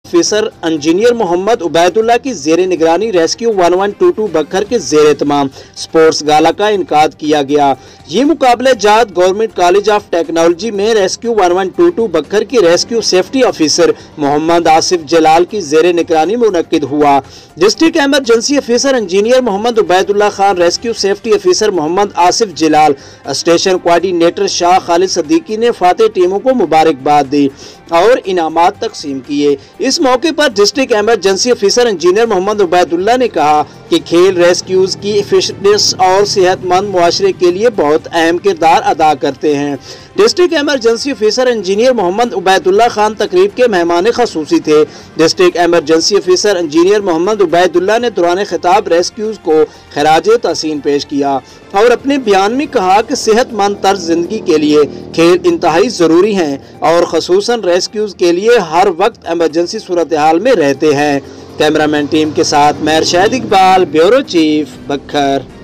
Officer engineer Muhammad Ubaidullah की जेर निगरानी रेस्क्यू 1122 बखर के जेर तमाम स्पोर्ट्स गाला का इनकाद किया गया। ये मुकाबले जात गवर्नमेंट कॉलेज ऑफ टेक्नोलॉजी में रेस्क्यू 1122 बखर की rescue safety officer Muhammad Asif Jalal की जेर निगरानी मुनक्किद हुआ। District emergency officer engineer Muhammad Ubaidullah Khan, rescue safety officer Muhammad Asif Jalal, station coordinator Shah Khalid Siddiqui ने फातेह टीमों को मुबारकबाद दी और इनामात तकसीम किए। इस मौके पर district emergency officer engineer Muhammad Ubaidullah ने कहा कि खेल रेस्क्यूज की फिटनेस और सेहतमंद मुआशरे के लिए बहुत अहम किरदार अदा करते हैं। District emergency officer engineer Muhammad Ubaidullah Khan तकरीब के मेहमान खसूसी थे। District emergency officer engineer Muhammad Ubaidullah ने दौरान खिताब रेस्क्यूज को खराज तहसीन पेश किया और अपने बयान में कहा कि सेहतमंद तर्ज जिंदगी के लिए खेल इंतहाई ज़रूरी हैं और खसूसन रेस्क्यूज के लिए हर वक्त इमरजेंसी सूरत हाल में रहते हैं। कैमरामैन टीम के साथ मैं अरशद इकबाल, ब्यूरो चीफ, बखर।